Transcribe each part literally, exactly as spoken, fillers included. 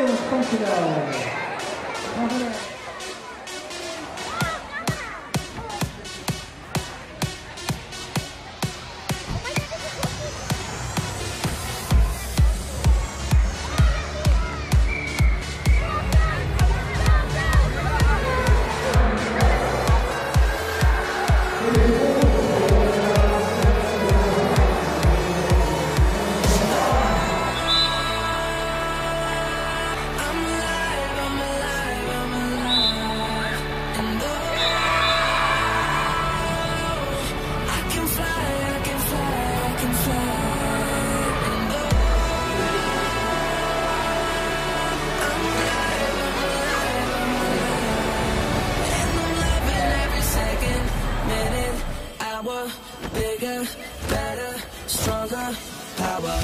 dankjewel. Bigger, better, stronger, power.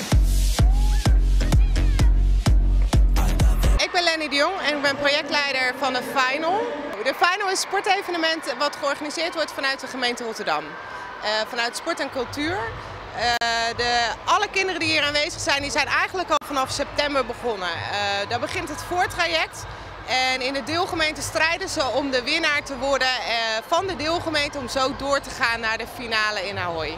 Ik ben Lenny de Jong en ik ben projectleider van de Final. De Final is een sportevenement wat georganiseerd wordt vanuit de gemeente Rotterdam. Uh, vanuit sport en cultuur. Uh, de, alle kinderen die hier aanwezig zijn, die zijn eigenlijk al vanaf september begonnen. Uh, daar begint het voortraject. En in de deelgemeente strijden ze om de winnaar te worden uh, van de deelgemeente om zo door te gaan naar de finale in Ahoy.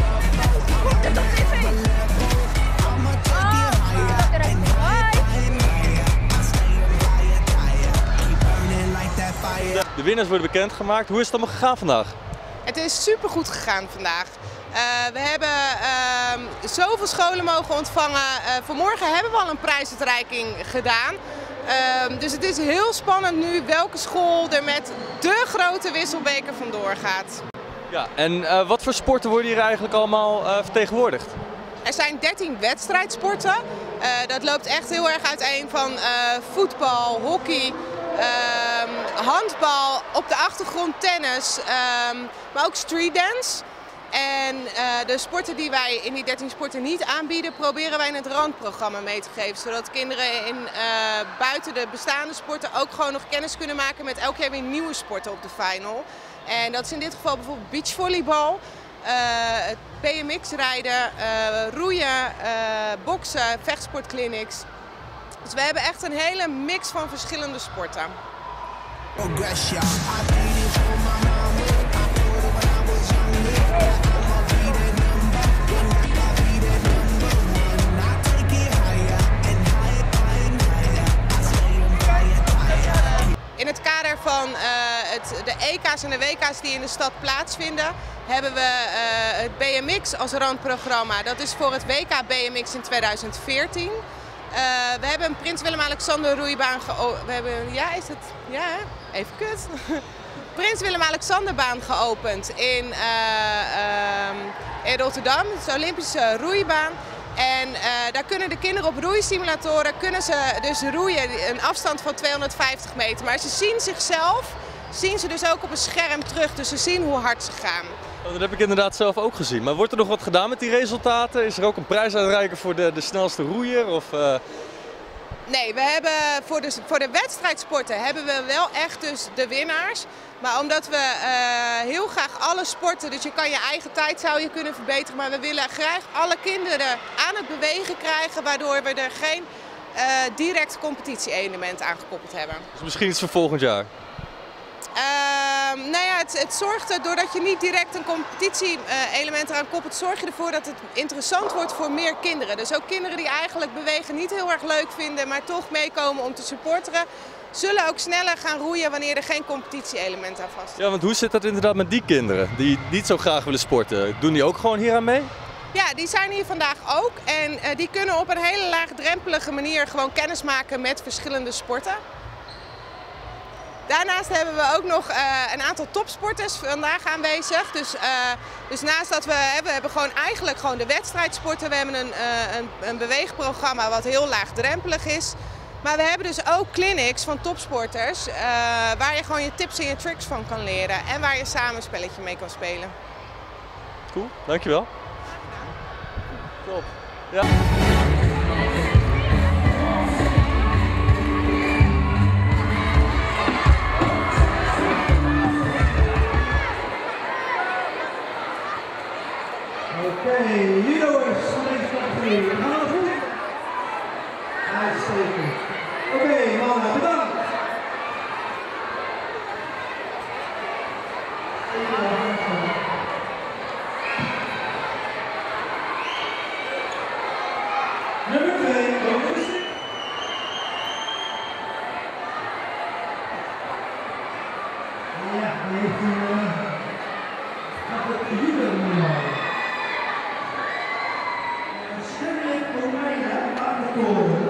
De winnaars worden bekendgemaakt. Hoe is het allemaal gegaan vandaag? Het is supergoed gegaan vandaag. Uh, we hebben uh, zoveel scholen mogen ontvangen. Uh, vanmorgen hebben we al een prijsuitreiking gedaan. Uh, dus het is heel spannend nu welke school er met de grote wisselbeker vandoor gaat. Ja, en uh, wat voor sporten worden hier eigenlijk allemaal uh, vertegenwoordigd? Er zijn dertien wedstrijdsporten. Uh, dat loopt echt heel erg uiteen van uh, voetbal, hockey, uh, handbal, op de achtergrond tennis, uh, maar ook streetdance. En uh, de sporten die wij in die dertien sporten niet aanbieden, proberen wij in het randprogramma mee te geven. Zodat kinderen in, uh, buiten de bestaande sporten ook gewoon nog kennis kunnen maken met elk jaar weer nieuwe sporten op de Final. En dat is in dit geval bijvoorbeeld beachvolleybal, uh, B M X rijden, uh, roeien, uh, boksen, vechtsportclinics. Dus we hebben echt een hele mix van verschillende sporten. In het kader van uh, het, de E K's en de W K's die in de stad plaatsvinden, hebben we uh, het B M X als randprogramma. Dat is voor het W K B M X in tweeduizend veertien. Uh, we hebben een Prins Willem-Alexander roeibaan geopend. We hebben, ja, is het? Ja, even kut. Prins Willem-Alexanderbaan geopend in, uh, uh, in Rotterdam. Het is de Olympische roeibaan. En uh, daar kunnen de kinderen op roeisimulatoren kunnen ze dus roeien, een afstand van tweehonderdvijftig meter. Maar ze zien zichzelf, zien ze dus ook op een scherm terug, dus ze zien hoe hard ze gaan. Oh, dat heb ik inderdaad zelf ook gezien. Maar wordt er nog wat gedaan met die resultaten? Is er ook een prijsuitreiker voor de, de snelste roeier? Of, uh... Nee, we hebben voor de, voor de wedstrijdsporten hebben we wel echt dus de winnaars. Maar omdat we uh, heel graag alle sporten, dus je kan je eigen tijd zou je kunnen verbeteren. Maar we willen graag alle kinderen aan het bewegen krijgen, waardoor we er geen uh, direct competitie-element aan gekoppeld hebben. Dus misschien iets voor volgend jaar? Uh, nou ja, het, het zorgt er, doordat je niet direct een competitie-element eraan koppelt, zorg je ervoor dat het interessant wordt voor meer kinderen. Dus ook kinderen die eigenlijk bewegen niet heel erg leuk vinden, maar toch meekomen om te supporteren, zullen ook sneller gaan roeien wanneer er geen competitie-element aan vast is. Ja, want hoe zit dat inderdaad met die kinderen die niet zo graag willen sporten? Doen die ook gewoon hier aan mee? Ja, die zijn hier vandaag ook en uh, die kunnen op een hele laagdrempelige manier gewoon kennis maken met verschillende sporten. Daarnaast hebben we ook nog uh, een aantal topsporters vandaag aanwezig. Dus, uh, dus naast dat we hebben, we hebben gewoon eigenlijk gewoon de wedstrijdsporten. We hebben een, uh, een, een beweegprogramma wat heel laagdrempelig is. Maar we hebben dus ook clinics van topsporters uh, waar je gewoon je tips en je tricks van kan leren. En waar je samen een spelletje mee kan spelen. Cool, dankjewel. Top. Ja. Okay, you know where Sonic Factory. Uitstekend. Nummer twee, over de stip. Ja, die heeft een uh, gaat het jubelen. Sterren Romeinda, aan de toren.